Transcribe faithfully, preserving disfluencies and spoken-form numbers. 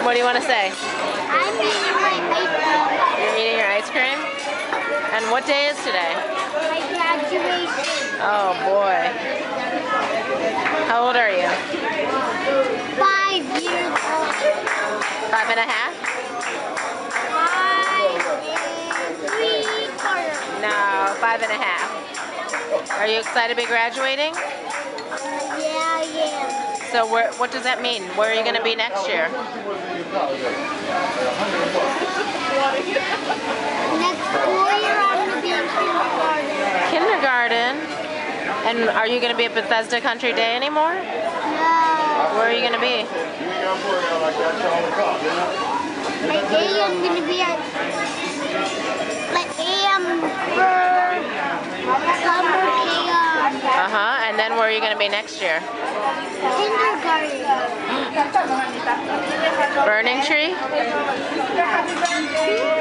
What do you want to say? I'm eating my ice cream. You're eating your ice cream? And what day is today? My graduation. Oh boy. How old are you? Five years old. Five and a half? Five and three quarters. No, five and a half. Are you excited to be graduating? Yeah, yeah. So where, what does that mean? Where are you going to be next year? Next school year, I'm going to be in kindergarten. Kindergarten? And are you going to be at Bethesda Country Day anymore? No. Where are you going to be? My day, I'm going to be at my A M for summer camp. Uh-huh. And then where are you going to be next year? Kindergarten. Burning Tree?